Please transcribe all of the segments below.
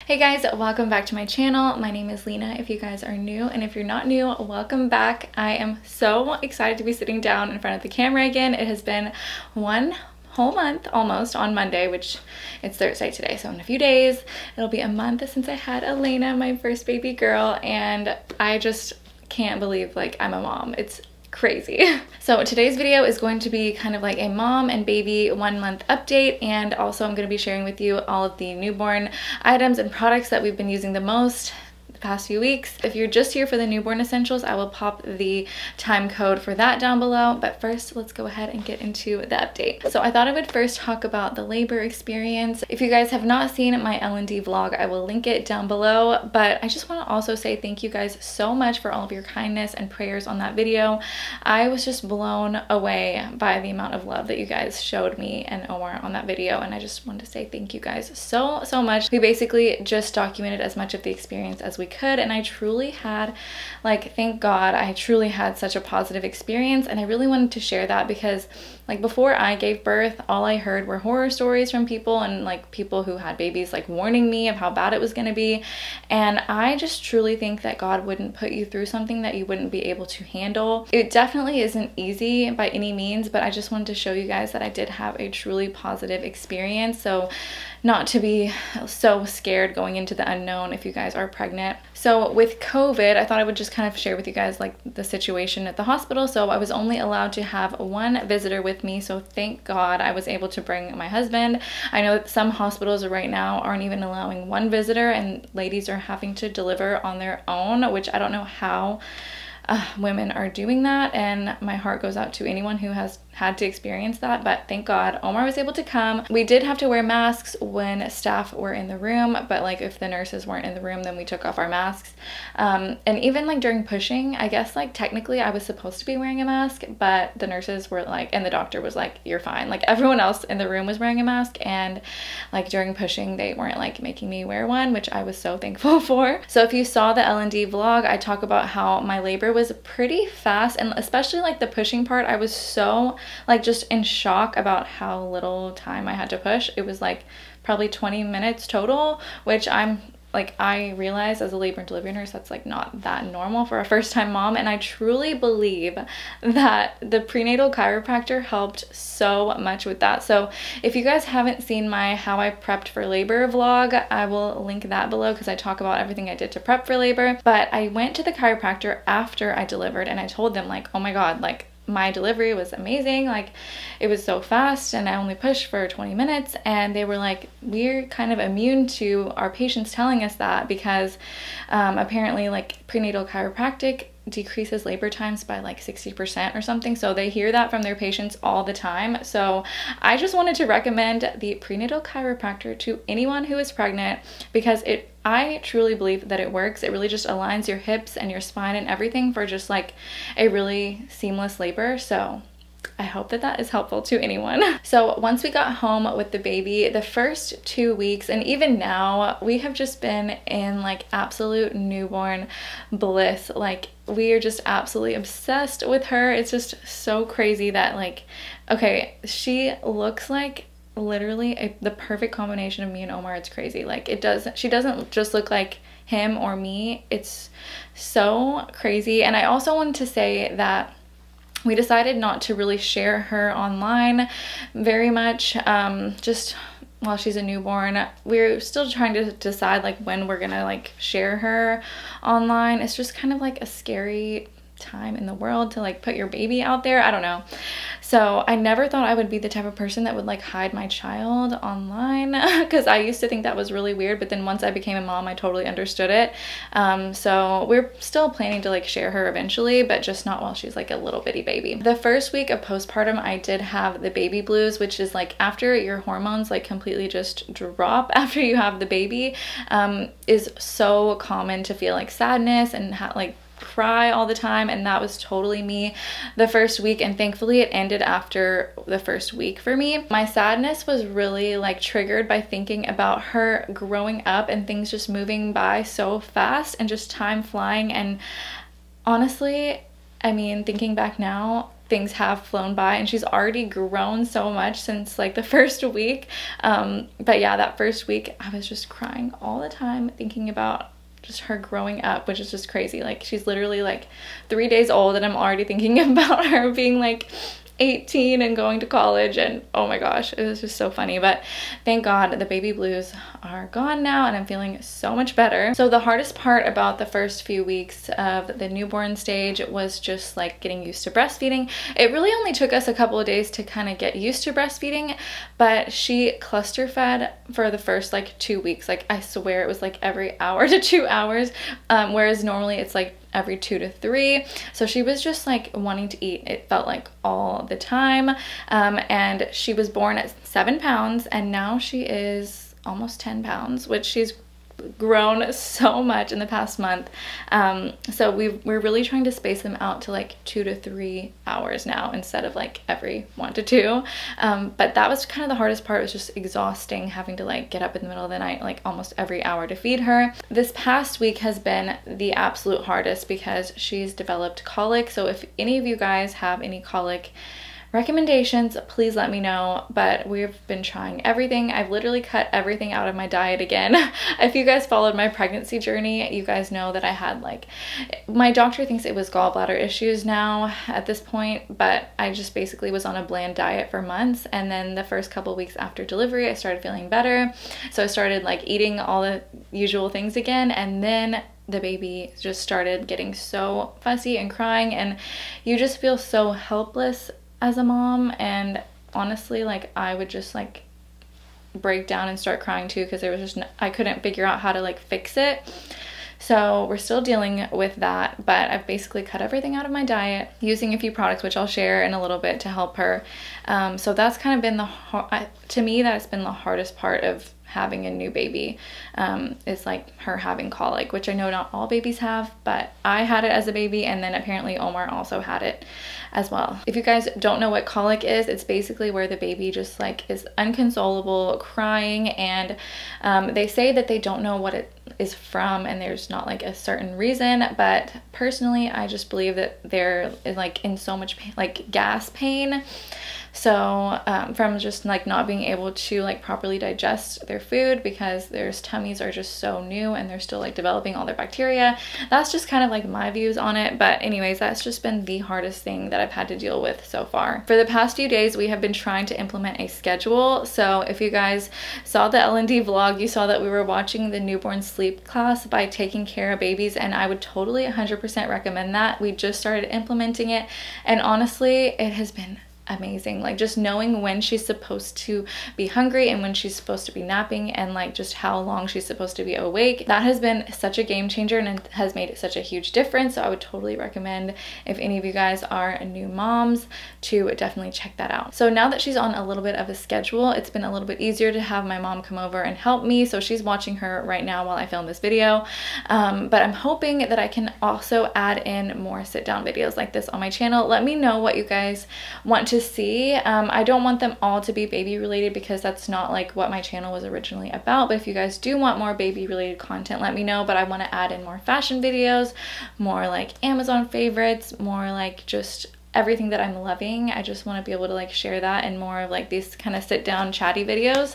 Hey guys, welcome back to my channel. My name is Lena if you guys are new, and if you're not new, welcome back. I am so excited to be sitting down in front of the camera again. It has been one whole month almost on Monday, which it's Thursday today, so in a few days it'll be a month since I had Elena, my first baby girl, and I just can't believe like I'm a mom. It's crazy. So today's video is going to be kind of like a mom and baby 1 month update, and also I'm going to be sharing with you all of the newborn items and products that we've been using the most the past few weeks. If you're just here for the newborn essentials, I will pop the time code for that down below, but first let's go ahead and get into the update. So I thought I would first talk about the labor experience. If you guys have not seen my L&D vlog, I will link it down below, but I just want to also say thank you guys so much for all of your kindness and prayers on that video. I was just blown away by the amount of love that you guys showed me and Omar on that video, and I just wanted to say thank you guys so much. We basically just documented as much of the experience as we could, and I truly had, like, thank God, I truly had such a positive experience, and I really wanted to share that because like before I gave birth, all I heard were horror stories from people and like people who had babies like warning me of how bad it was going to be, and I just truly think that God wouldn't put you through something that you wouldn't be able to handle. It definitely isn't easy by any means, but I just wanted to show you guys that I did have a truly positive experience, so not to be so scared going into the unknown if you guys are pregnant. So with COVID, I thought I would just kind of share with you guys like the situation at the hospital. So I was only allowed to have one visitor with me, so thank God I was able to bring my husband. I know that some hospitals right now aren't even allowing one visitor, and ladies are having to deliver on their own, which I don't know how women are doing that, and my heart goes out to anyone who has had to experience that, but thank God Omar was able to come. We did have to wear masks when staff were in the room, but like if the nurses weren't in the room, then we took off our masks. And even like during pushing, I guess like technically I was supposed to be wearing a mask, but the nurses were like, and the doctor was like, you're fine. Like everyone else in the room was wearing a mask, and like during pushing they weren't like making me wear one, which I was so thankful for. So if you saw the L&D vlog, I talk about how my labor was pretty fast, and especially like the pushing part, I was so like just in shock about how little time I had to push. It was like probably 20 minutes total, which I realized as a labor and delivery nurse that's like not that normal for a first-time mom, and I truly believe that the prenatal chiropractor helped so much with that. So if you guys haven't seen my how I prepped for labor vlog, I will link that below because I talk about everything I did to prep for labor. But I went to the chiropractor after I delivered, and I told them like, oh my God, like my delivery was amazing, like it was so fast and I only pushed for 20 minutes, and they were like, we're kind of immune to our patients telling us that because apparently like prenatal chiropractic decreases labor times by like 60% or something, so they hear that from their patients all the time. So I just wanted to recommend the prenatal chiropractor to anyone who is pregnant because I truly believe that it works. It really just aligns your hips and your spine and everything for just like a really seamless labor. So I hope that that is helpful to anyone. So once we got home with the baby, the first 2 weeks, and even now, we have just been in like absolute newborn bliss. Like we are just absolutely obsessed with her. It's just so crazy that like, okay, she looks like literally the perfect combination of me and Omar. It's crazy. Like she doesn't just look like him or me. It's so crazy. And I also wanted to say that we decided not to really share her online very much, just while she's a newborn. We're still trying to decide like when we're gonna like share her online. It's just kind of like a scary time in the world to like put your baby out there. I don't know. So I never thought I would be the type of person that would like hide my child online because I used to think that was really weird, but then once I became a mom I totally understood it. So we're still planning to like share her eventually, but just not while she's like a little bitty baby. The first week of postpartum I did have the baby blues, which is like after your hormones like completely just drop after you have the baby. Is so common to feel like sadness and like cry all the time, and that was totally me the first week, and thankfully it ended after the first week for me. My sadness was really like triggered by thinking about her growing up and things just moving by so fast and just time flying, and honestly, I mean, thinking back now, things have flown by, and she's already grown so much since like the first week. But yeah, that first week I was just crying all the time thinking about just her growing up, which is just crazy. Like she's literally like 3 days old and I'm already thinking about her being like 18 and going to college, and oh my gosh, it was just so funny. But thank God the baby blues are gone now and I'm feeling so much better. So the hardest part about the first few weeks of the newborn stage was just like getting used to breastfeeding. It really only took us a couple of days to kind of get used to breastfeeding, but she cluster fed for the first like 2 weeks. Like I swear it was like every hour to 2 hours, whereas normally it's like every 2 to 3. So she was just like wanting to eat, it felt like all the time. And she was born at 7 pounds and now she is almost 10 pounds, which she's grown so much in the past month. So we're really trying to space them out to like 2 to 3 hours now instead of like every 1 to 2. But that was kind of the hardest part. It was just exhausting having to like get up in the middle of the night like almost every hour to feed her. This past week has been the absolute hardest because she's developed colic. So if any of you guys have any colic recommendations, please let me know. But we've been trying everything. I've literally cut everything out of my diet again. If you guys followed my pregnancy journey, you guys know that I had like, my doctor thinks it was gallbladder issues now at this point, but I just basically was on a bland diet for months. And then the first couple weeks after delivery, I started feeling better. So I started like eating all the usual things again. And then the baby just started getting so fussy and crying, and you just feel so helpless as a mom. And honestly, like I would just like break down and start crying too, because there was just I couldn't figure out how to like fix it. So we're still dealing with that, but I've basically cut everything out of my diet using a few products, which I'll share in a little bit to help her. So that's kind of been to me, that's been the hardest part of having a new baby, is like her having colic, which I know not all babies have, but I had it as a baby, and then apparently Omar also had it as well. If you guys don't know what colic is, it's basically where the baby just like is inconsolable, crying, and they say that they don't know what it is from, and there's not like a certain reason, but personally I just believe that they're like in so much pain, like gas pain. So from just like not being able to like properly digest their food because their tummies are just so new and they're still like developing all their bacteria. That's just kind of like my views on it. But anyways, that's just been the hardest thing that I've had to deal with so far. For the past few days, we have been trying to implement a schedule. So if you guys saw the L&D vlog, you saw that we were watching the newborn sleep class by Taking Cara Babies, and I would totally 100% recommend that. We just started implementing it, and honestly, it has been amazing. Like just knowing when she's supposed to be hungry and when she's supposed to be napping, and like just how long she's supposed to be awake, that has been such a game changer and has made such a huge difference. So I would totally recommend, if any of you guys are new moms, to definitely check that out. So now that she's on a little bit of a schedule, it's been a little bit easier to have my mom come over and help me. So she's watching her right now while I film this video, but I'm hoping that I can also add in more sit-down videos like this on my channel. Let me know what you guys want to see. I don't want them all to be baby related because that's not like what my channel was originally about, but if you guys do want more baby related content, let me know. But I want to add in more fashion videos, more like Amazon favorites, more like just everything that I'm loving. I just want to be able to like share that in more of like these kind of sit down chatty videos.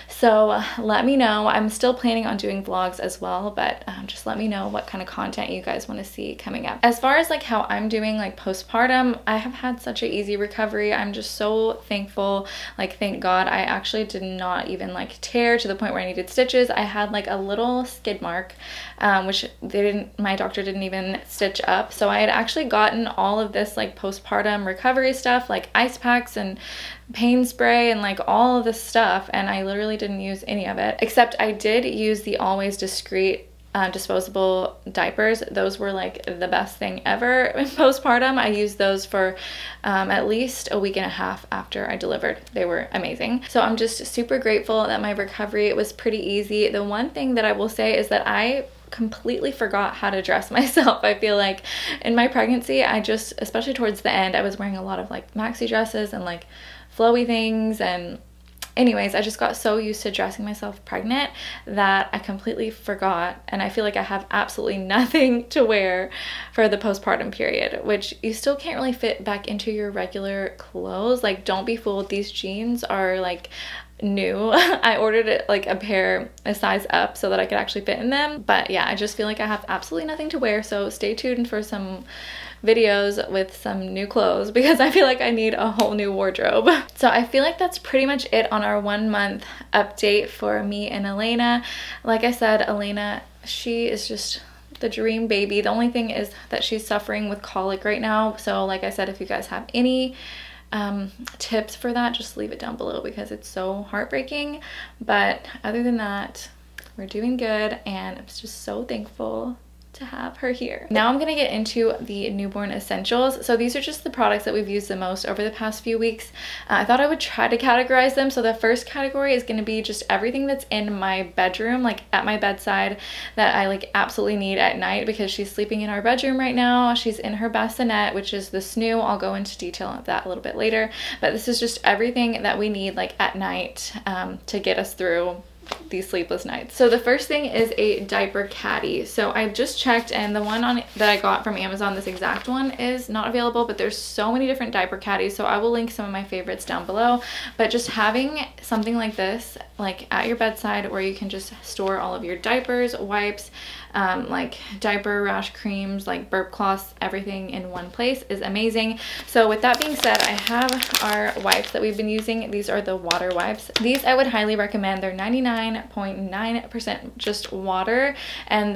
So let me know. I'm still planning on doing vlogs as well, but just let me know what kind of content you guys want to see coming up. As far as like how I'm doing like postpartum, I have had such an easy recovery. I'm just so thankful. Like thank God I actually did not even like tear to the point where I needed stitches. I had like a little skid mark, which my doctor didn't even stitch up. So I had actually gotten all of this like postpartum recovery stuff, like ice packs and pain spray and like all of this stuff, and I literally didn't use any of it, except I did use the Always Discreet disposable diapers. Those were like the best thing ever in postpartum. I used those for at least a week and a half after I delivered. They were amazing. So I'm just super grateful that my recovery was pretty easy. The one thing that I will say is that I completely forgot how to dress myself. I feel like in my pregnancy, I just, especially towards the end, I was wearing a lot of like maxi dresses and like flowy things, and Anyways, I just got so used to dressing myself pregnant that I completely forgot, and I feel like I have absolutely nothing to wear for the postpartum period, which you still can't really fit back into your regular clothes. Like, don't be fooled, these jeans are like new. I ordered it like a pair a size up so that I could actually fit in them, but yeah, I just feel like I have absolutely nothing to wear, so stay tuned for some videos with some new clothes because I feel like I need a whole new wardrobe. So I feel like that's pretty much it on our 1 month update for me and Elena. Like I said, Elena, she is just the dream baby. The only thing is that she's suffering with colic right now, so like I said, if you guys have any tips for that, just leave it down below because it's so heartbreaking. But other than that, we're doing good, and I'm just so thankful to have her here. Now I'm gonna get into the newborn essentials. So these are just the products that we've used the most over the past few weeks. I thought I would try to categorize them. So the first category is gonna be just everything that's in my bedroom, like at my bedside, that I like absolutely need at night because she's sleeping in our bedroom right now. She's in her bassinet, which is the snoo. I'll go into detail of that a little bit later, but this is just everything that we need like at night to get us through these sleepless nights. So the first thing is a diaper caddy. So I just checked, and the one that I got from Amazon, this exact one, is not available, but there's so many different diaper caddies, so I will link some of my favorites down below. But just having something like this like at your bedside where you can just store all of your diapers, wipes, like diaper rash creams, like burp cloths, everything in one place is amazing. So with that being said, I have our wipes that we've been using. These are the water wipes. These I would highly recommend. They're 99.9% just water, and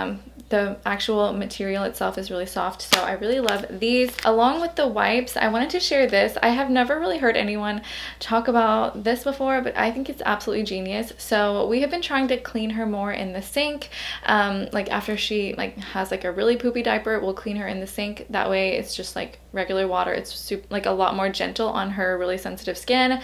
the actual material itself is really soft, so I really love these. Along with the wipes, I wanted to share this. I have never really heard anyone talk about this before, but I think it's absolutely genius. So we have been trying to clean her more in the sink. Like after she like has like a really poopy diaper, we'll clean her in the sink. That way it's just like regular water. It's like a lot more gentle on her really sensitive skin,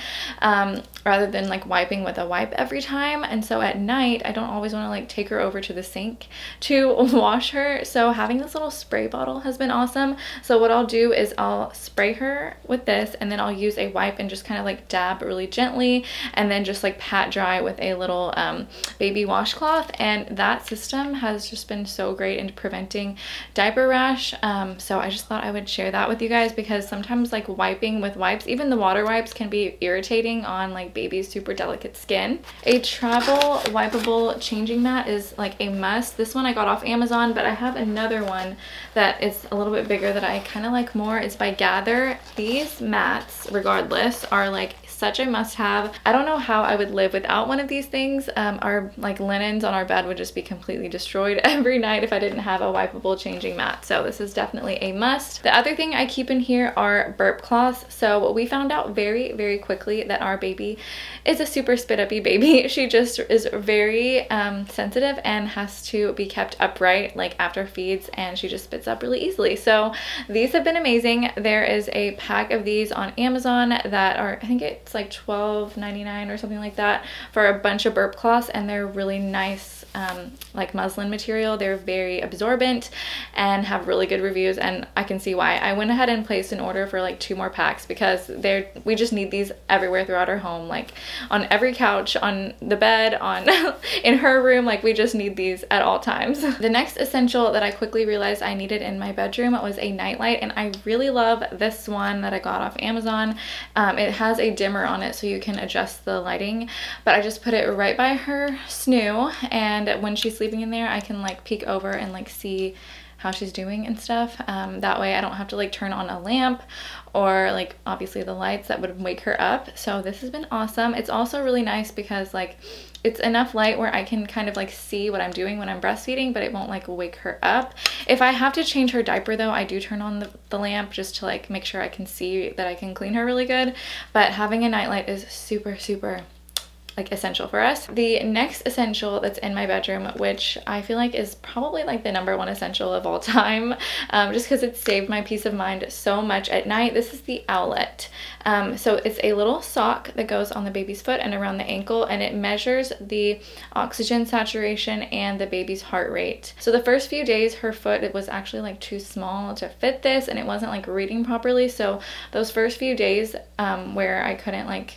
rather than like wiping with a wipe every time. And so at night, I don't always want to like take her over to the sink to wash her. So having this little spray bottle has been awesome. So what I'll do is I'll spray her with this, and then I'll use a wipe and just kind of like dab really gently, and then just like pat dry with a little baby washcloth. And that system has just been so great in preventing diaper rash. So I just thought I would share that with you guys, because sometimes like wiping with wipes, even the water wipes, can be irritating on like baby's super delicate skin. A travel wipeable changing mat is like a must. This one I got off Amazon, but I have another one that is a little bit bigger that I kind of like more. It's by Gather. These mats, regardless, are like such a must-have. I don't know how I would live without one of these things. Our like linens on our bed would just be completely destroyed every night if I didn't have a wipeable changing mat. So this is definitely a must. The other thing I keep in here are burp cloths. So we found out very, very quickly that our baby is a super spit-uppy baby. She just is very sensitive and has to be kept upright like after feeds, and she just spits up really easily. So these have been amazing. There is a pack of these on Amazon that are, I think it's like $12.99 or something like that, for a bunch of burp cloths, and they're really nice like muslin material. They're very absorbent and have really good reviews, and I can see why. I went ahead and placed an order for like 2 more packs because we just need these everywhere throughout our home, like on every couch, on the bed, on in her room. Like we just need these at all times. The next essential that I quickly realized I needed in my bedroom was a nightlight, and I really love this one that I got off Amazon. It has a dimmer on it so you can adjust the lighting, but I just put it right by her snoo, and when she's sleeping in there I can like peek over and like see how she's doing and stuff. That way I don't have to like turn on a lamp or like obviously the lights that would wake her up. So this has been awesome. It's also really nice because like it's enough light where I can kind of like see what I'm doing when I'm breastfeeding, but it won't like wake her up. If I have to change her diaper though, I do turn on the lamp just to like make sure I can see that I can clean her really good. But having a nightlight is super, super like essential for us. The next essential that's in my bedroom, which I feel like is probably like the #1 essential of all time, just because it saved my peace of mind so much at night. This is the Owlet. So it's a little sock that goes on the baby's foot and around the ankle, and it measures the oxygen saturation and the baby's heart rate. So the first few days her foot, it was actually like too small to fit this, and it wasn't like reading properly. So those first few days where I couldn't like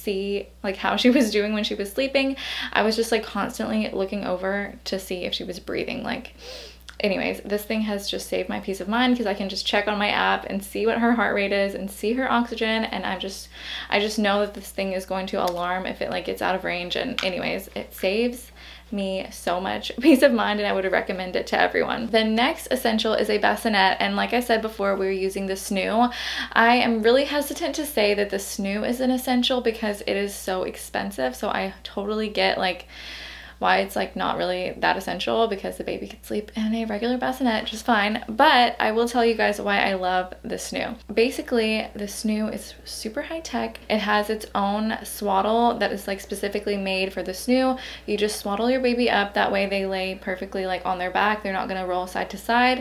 see like how she was doing when she was sleeping. I was just like constantly looking over to see if she was breathing. Like, anyways, this thing has just saved my peace of mind because I can just check on my app and see what her heart rate is and see her oxygen, and I just know that this thing is going to alarm if it like gets out of range. And anyways, it saves me so much peace of mind, and I would recommend it to everyone. The next essential is a bassinet, and like I said before, we're using the Snoo. I am really hesitant to say that the Snoo is an essential because it is so expensive, so I totally get like why it's like not really that essential, because the baby could sleep in a regular bassinet just fine. But I will tell you guys why I love the Snoo. Basically, the Snoo is super high tech. It has its own swaddle that is like specifically made for the Snoo. You just swaddle your baby up, that way they lay perfectly like on their back. They're not gonna roll side to side.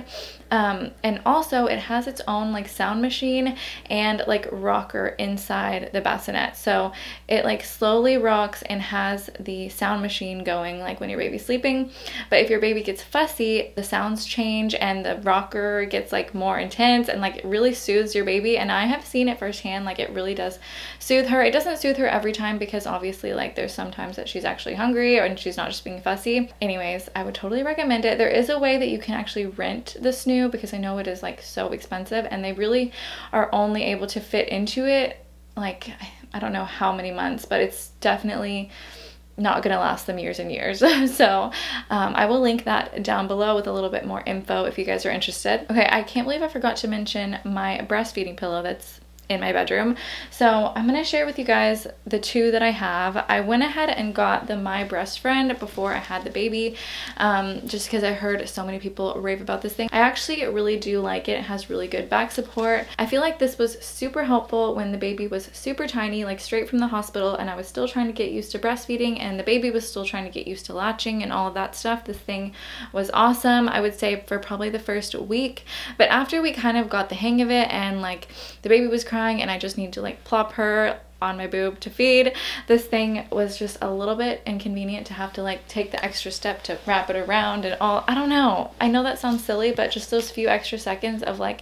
And also it has its own like sound machine and like rocker inside the bassinet, so it like slowly rocks and has the sound machine going like when your baby's sleeping. But if your baby gets fussy, the sounds change and the rocker gets like more intense, and like it really soothes your baby. And I have seen it firsthand, like it really does soothe her. It doesn't soothe her every time because obviously like there's sometimes that she's actually hungry and she's not just being fussy. Anyways, I would totally recommend it. There is a way that you can actually rent the Snoo, because I know it is like so expensive, and they really are only able to fit into it like I don't know how many months, but it's definitely not gonna last them years and years. So I will link that down below with a little bit more info if you guys are interested. Okay, I can't believe I forgot to mention my breastfeeding pillow that's in my bedroom. So I'm gonna share with you guys the two that I have. I went ahead and got the My Breast Friend before I had the baby, just because I heard so many people rave about this thing. I actually really do like it. It has really good back support. I feel like this was super helpful when the baby was super tiny, like straight from the hospital, and I was still trying to get used to breastfeeding and the baby was still trying to get used to latching and all of that stuff. This thing was awesome, I would say, for probably the first week. But after we kind of got the hang of it and like the baby was crying and I just need to like plop her on my boob to feed, this thing was just a little bit inconvenient to have to like take the extra step to wrap it around and all. I don't know, I know that sounds silly, but just those few extra seconds of like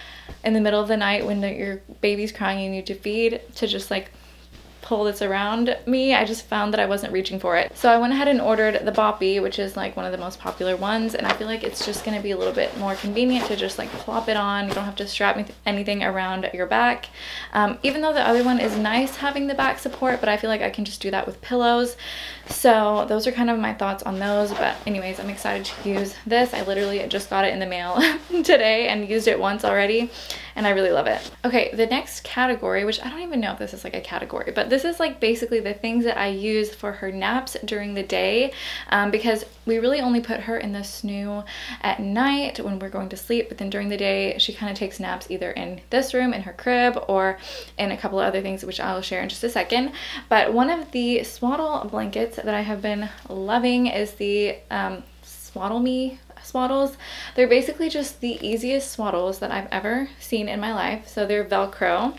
in the middle of the night when your baby's crying and you need to feed, to just like pull this around me, I just found that I wasn't reaching for it. So I went ahead and ordered the Boppy, which is like one of the most popular ones, and I feel like it's just going to be a little bit more convenient to just like plop it on. You don't have to strap anything around your back, even though the other one is nice having the back support, but I feel like I can just do that with pillows. So those are kind of my thoughts on those. But anyways, I'm excited to use this. I literally just got it in the mail today and used it once already, and I really love it. Okay, the next category, which I don't even know if this is like a category, but this is like basically the things that I use for her naps during the day, because we really only put her in the Snoo at night when we're going to sleep, but then during the day she kind of takes naps either in this room, in her crib, or in a couple of other things which I'll share in just a second. But one of the swaddle blankets that I have been loving is the Swaddle Me swaddles. They're basically just the easiest swaddles that I've ever seen in my life. So they're Velcro.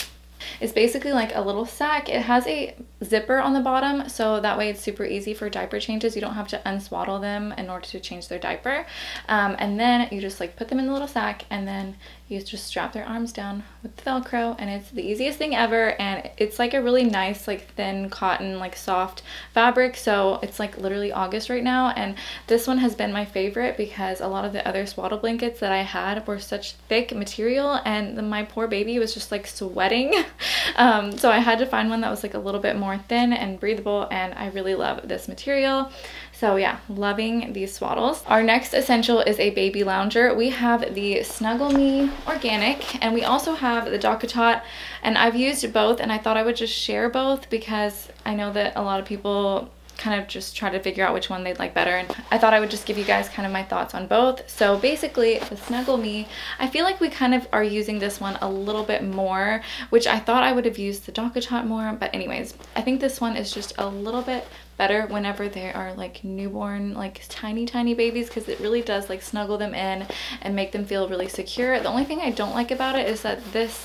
It's basically like a little sack. It has a zipper on the bottom, so that way it's super easy for diaper changes. You don't have to unswaddle them in order to change their diaper. And then you just like put them in the little sack, and then you just strap their arms down with the Velcro, and it's the easiest thing ever. And it's like a really nice like thin cotton, like soft fabric. So it's like literally August right now, and this one has been my favorite because a lot of the other swaddle blankets that I had were such thick material, and my poor baby was just like sweating. So I had to find one that was like a little bit more thin and breathable, and I really love this material. So yeah, loving these swaddles. Our next essential is a baby lounger. We have the Snuggle Me Organic, and we also have the DockATot, and I've used both, and I thought I would just share both because I know that a lot of people kind of just try to figure out which one they'd like better, and I thought I would just give you guys kind of my thoughts on both. So basically the Snuggle Me, I feel like we kind of are using this one a little bit more, which I thought I would have used the DockATot more, but anyways, I think this one is just a little bit better whenever they are like newborn, like tiny babies, because it really does like snuggle them in and make them feel really secure. The only thing I don't like about it is that this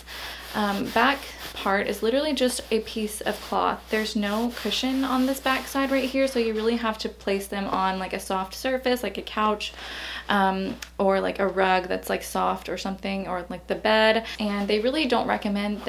back part is literally just a piece of cloth. There's no cushion on this back side right here, so you really have to place them on like a soft surface, like a couch, or like a rug that's like soft or something, or like the bed. And they really don't recommend that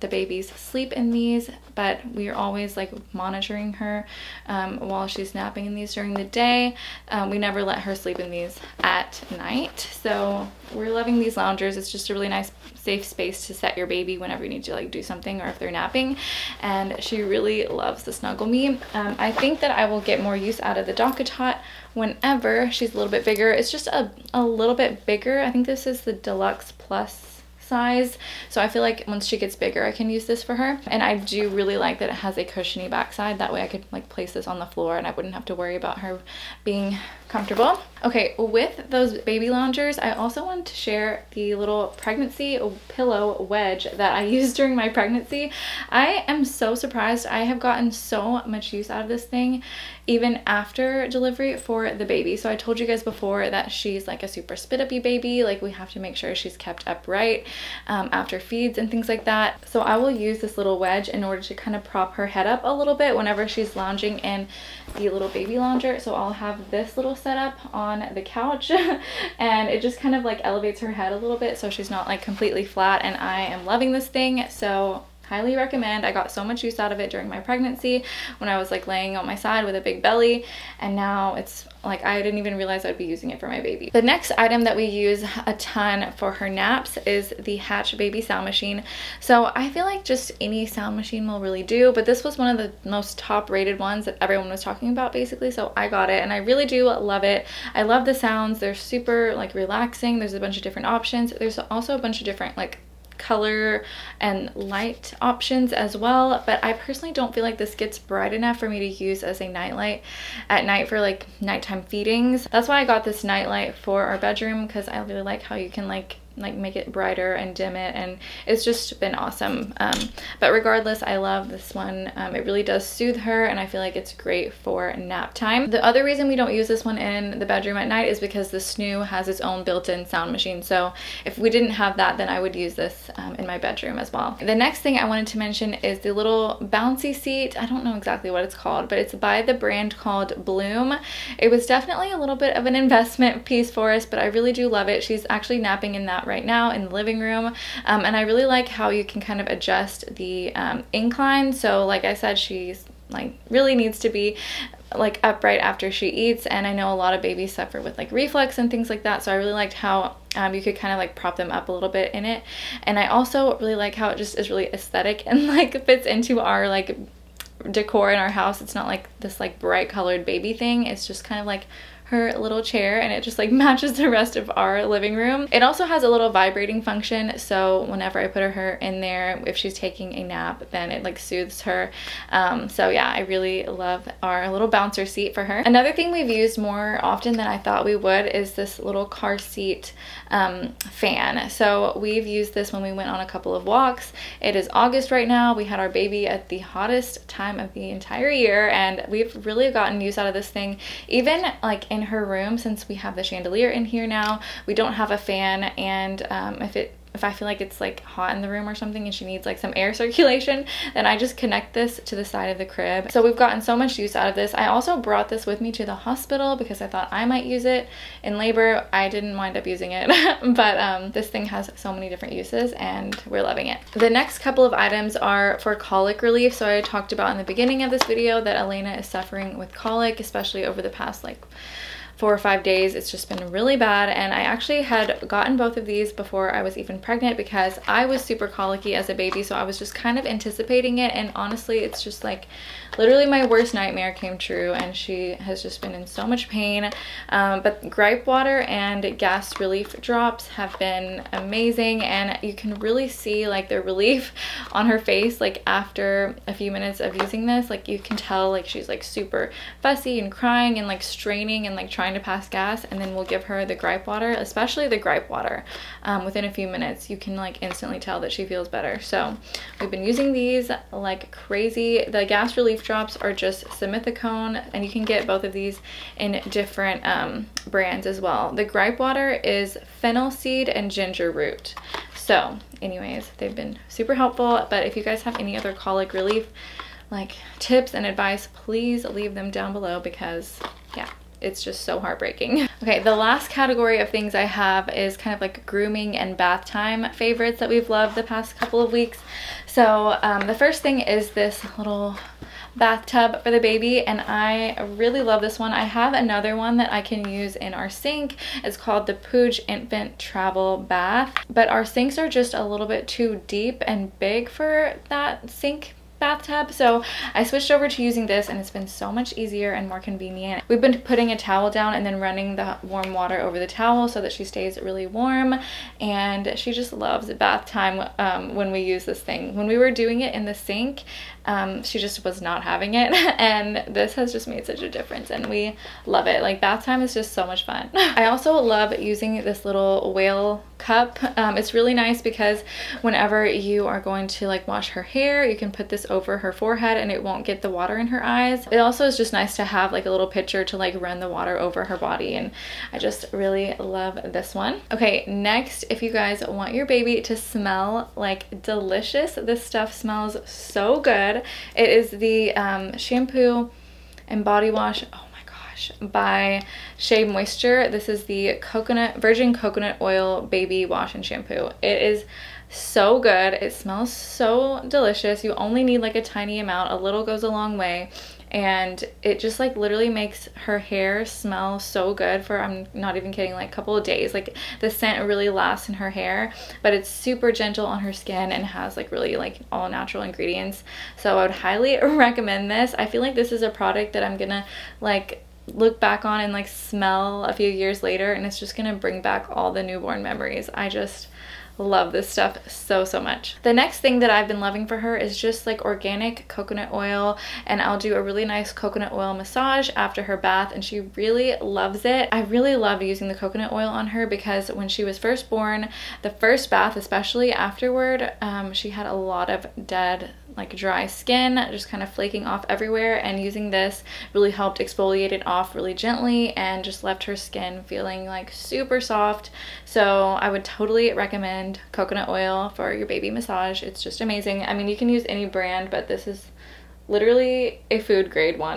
the babies sleep in these, but we are always like monitoring her while she's napping in these during the day. We never let her sleep in these at night. So we're loving these loungers. It's just a really nice safe space to set your baby whenever you need to like do something or if they're napping, and she really loves the Snuggle Me. I think that I will get more use out of the DockATot whenever she's a little bit bigger. It's just a little bit bigger. I think this is the Deluxe Plus size, so I feel like once she gets bigger I can use this for her. And I do really like that it has a cushiony backside, that way I could like place this on the floor and I wouldn't have to worry about her being comfortable. Okay, with those baby loungers, I also wanted to share the little pregnancy pillow wedge that I used during my pregnancy. I am so surprised. I have gotten so much use out of this thing even after delivery for the baby. So I told you guys before that she's like a super spit-uppy baby, like we have to make sure she's kept upright after feeds and things like that. So I will use this little wedge in order to kind of prop her head up a little bit whenever she's lounging in the little baby lounger. So I'll have this little setup on the couch and it just kind of like elevates her head a little bit so she's not like completely flat, and I am loving this thing. So highly recommend. I got so much use out of it during my pregnancy when I was like laying on my side with a big belly, and now it's like I didn't even realize I'd be using it for my baby. The next item that we use a ton for her naps is the Hatch baby sound machine. So I feel like just any sound machine will really do, but this was one of the most top rated ones that everyone was talking about basically, so I got it and I really do love it. I love the sounds. They're super like relaxing. There's a bunch of different options. There's also a bunch of different like color and light options as well, but I personally don't feel like this gets bright enough for me to use as a nightlight at night for like nighttime feedings. That's why I got this nightlight for our bedroom, because I really like how you can like make it brighter and dim it, and it's just been awesome. But regardless, I love this one. It really does soothe her, and I feel like it's great for nap time. The other reason we don't use this one in the bedroom at night is because the Snoo has its own built-in sound machine. So if we didn't have that, then I would use this in my bedroom as well. The next thing I wanted to mention is the little bouncy seat. I don't know exactly what it's called, but it's by the brand called Bloom. It was definitely a little bit of an investment piece for us, but I really do love it. She's actually napping in that right now in the living room, and I really like how you can kind of adjust the incline. So like I said, she's like really needs to be like upright after she eats, and I know a lot of babies suffer with like reflux and things like that, so I really liked how you could kind of like prop them up a little bit in it. And I also really like how it just is really aesthetic and like fits into our like decor in our house. It's not like this like bright colored baby thing. It's just kind of like her little chair, and it just like matches the rest of our living room. It also has a little vibrating function, so whenever I put her in there, if she's taking a nap, then it like soothes her. So yeah, I really love our little bouncer seat for her. Another thing we've used more often than I thought we would is this little car seat fan. So we've used this when we went on a couple of walks. It is August right now. We had our baby at the hottest time of the entire year, and we've really gotten use out of this thing. Even like in her room, since we have the chandelier in here now, we don't have a fan, and if I feel like it's like hot in the room or something and she needs like some air circulation, then I just connect this to the side of the crib. So we've gotten so much use out of this. I also brought this with me to the hospital because I thought I might use it in labor. I didn't wind up using it, but this thing has so many different uses and we're loving it. The next couple of items are for colic relief. So I talked about in the beginning of this video that Elena is suffering with colic, especially over the past like 4 or 5 days. It's just been really bad, and I actually had gotten both of these before I was even pregnant because I was super colicky as a baby, so I was just kind of anticipating it. And honestly, it's just like literally my worst nightmare came true, and she has just been in so much pain. But gripe water and gas relief drops have been amazing, and you can really see like the relief on her face like after a few minutes of using this. Like you can tell like she's like super fussy and crying and like straining and like trying to pass gas, and then we'll give her the gripe water, especially the gripe water. Within a few minutes you can like instantly tell that she feels better. So we've been using these like crazy. The gas relief drops are just simethicone, and you can get both of these in different brands as well. The gripe water is fennel seed and ginger root. So anyways, they've been super helpful, but if you guys have any other colic relief like tips and advice, please leave them down below, because yeah, it's just so heartbreaking. Okay, the last category of things I have is kind of like grooming and bath time favorites that we've loved the past couple of weeks. So the first thing is this little bathtub for the baby, and I really love this one. I have another one that I can use in our sink. It's called the Pooge Infant Travel Bath, but our sinks are just a little bit too deep and big for that sink bathtub, so I switched over to using this, and it's been so much easier and more convenient. We've been putting a towel down and then running the warm water over the towel so that she stays really warm, and she just loves bath time when we use this thing. When we were doing it in the sink, she just was not having it, and this has just made such a difference, and we love it. Like, bath time is just so much fun. I also love using this little whale cup. It's really nice because whenever you are going to like wash her hair, you can put this over her forehead and it won't get the water in her eyes. It also is just nice to have like a little pitcher to like run the water over her body, and I just really love this one. Okay, next, if you guys want your baby to smell like delicious, this stuff smells so good. It is the shampoo and body wash, oh my gosh, by Shea Moisture. This is the virgin coconut oil baby wash and shampoo. It is so good. It smells so delicious. You only need like a tiny amount. A little goes a long way, and it just like literally makes her hair smell so good for, I'm not even kidding, like a couple of days. Like, the scent really lasts in her hair, but it's super gentle on her skin and has like really like all natural ingredients. So I would highly recommend this. I feel like this is a product that I'm gonna like look back on and like smell a few years later, and it's just gonna bring back all the newborn memories. I just love this stuff so much. The next thing that I've been loving for her is just like organic coconut oil, and I'll do a really nice coconut oil massage after her bath, and she really loves it. I really love using the coconut oil on her because when she was first born, the first bath especially, afterward she had a lot of dead, like dry skin just kind of flaking off everywhere, and using this really helped exfoliate it off really gently and just left her skin feeling like super soft. So I would totally recommend coconut oil for your baby massage. It's just amazing. I mean, you can use any brand, but this is literally a food grade one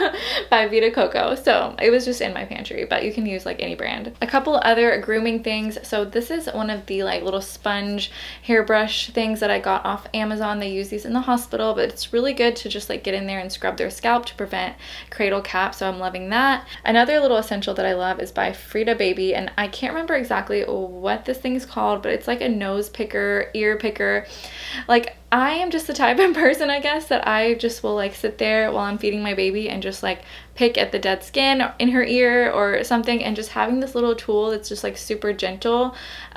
by Vita Coco, so it was just in my pantry, but you can use like any brand. A couple other grooming things. So this is one of the like little sponge hairbrush things that I got off Amazon. They use these in the hospital, but it's really good to just like get in there and scrub their scalp to prevent cradle cap, so I'm loving that. Another little essential that I love is by Frida Baby, and I can't remember exactly what this thing is called, but it's like a nose picker, ear picker. Like, I am just the type of person, I guess, that I just will like sit there while I'm feeding my baby and just like pick at the dead skin in her ear or something, and just having this little tool that's just like super gentle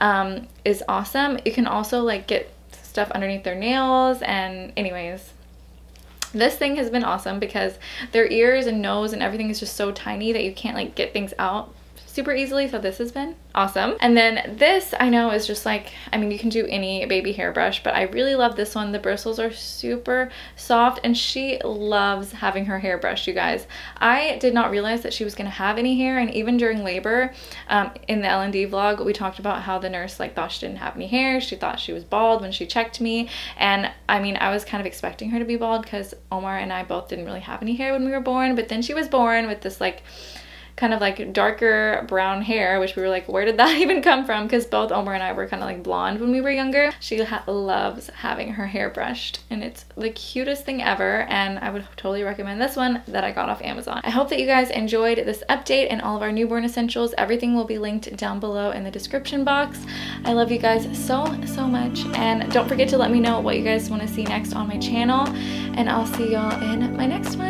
is awesome. You can also like get stuff underneath their nails, and anyways, this thing has been awesome because their ears and nose and everything is just so tiny that you can't like get things out super easily, so this has been awesome. And then this, I know, is just like, I mean, you can do any baby hairbrush, but I really love this one. The bristles are super soft, and she loves having her hair brushed, you guys. I did not realize that she was gonna have any hair, and even during labor, in the L&D vlog, we talked about how the nurse like thought she didn't have any hair. She thought she was bald when she checked me, and I mean, I was kind of expecting her to be bald because Omar and I both didn't really have any hair when we were born, but then she was born with this like kind of like darker brown hair, which we were like, where did that even come from? Because both Omar and I were kind of like blonde when we were younger. She loves having her hair brushed, and it's the cutest thing ever, and I would totally recommend this one that I got off Amazon. I hope that you guys enjoyed this update and all of our newborn essentials. Everything will be linked down below in the description box. I love you guys so much, and don't forget to let me know what you guys want to see next on my channel, and I'll see y'all in my next one.